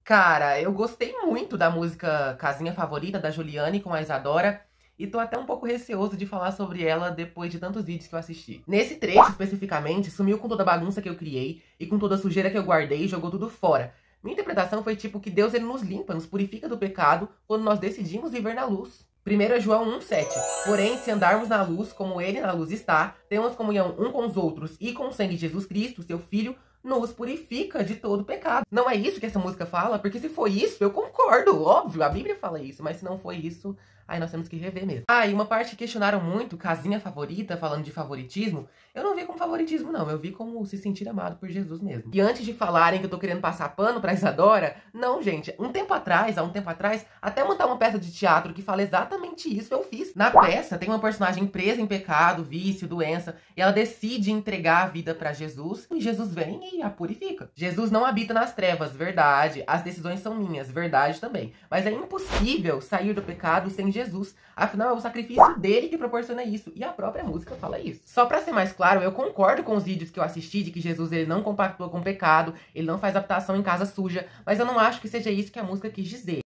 Cara, eu gostei muito da música Casinha Favorita, da Juliane com a Isadora. E tô até um pouco receoso de falar sobre ela depois de tantos vídeos que eu assisti. Nesse trecho, especificamente, sumiu com toda a bagunça que eu criei e com toda a sujeira que eu guardei e jogou tudo fora. Minha interpretação foi tipo que Deus ele nos limpa, nos purifica do pecado quando nós decidimos viver na luz. 1 João 1,7. Porém, se andarmos na luz, como ele na luz está, temos comunhão um com os outros e com o sangue de Jesus Cristo, seu Filho, nos purifica de todo pecado. Não é isso que essa música fala? Porque se for isso, eu concordo, óbvio, a Bíblia fala isso, mas se não foi isso, aí nós temos que rever mesmo. Ah, e uma parte que questionaram muito, Casinha Favorita, falando de favoritismo, eu não vi como favoritismo não, eu vi como se sentir amado por Jesus mesmo. E antes de falarem que eu tô querendo passar pano pra Isadora, não, gente, há um tempo atrás, até montar uma peça de teatro que fala exatamente isso, eu fiz. Na peça, tem uma personagem presa em pecado, vício, doença, e ela decide entregar a vida pra Jesus, e Jesus vem e a purifica. Jesus não habita nas trevas, verdade, as decisões são minhas, verdade também, mas é impossível sair do pecado sem Jesus, afinal é o sacrifício dele que proporciona isso, e a própria música fala isso. Só pra ser mais claro, eu concordo com os vídeos que eu assisti de que Jesus ele não compactua com o pecado, ele não faz habitação em casa suja, mas eu não acho que seja isso que a música quis dizer.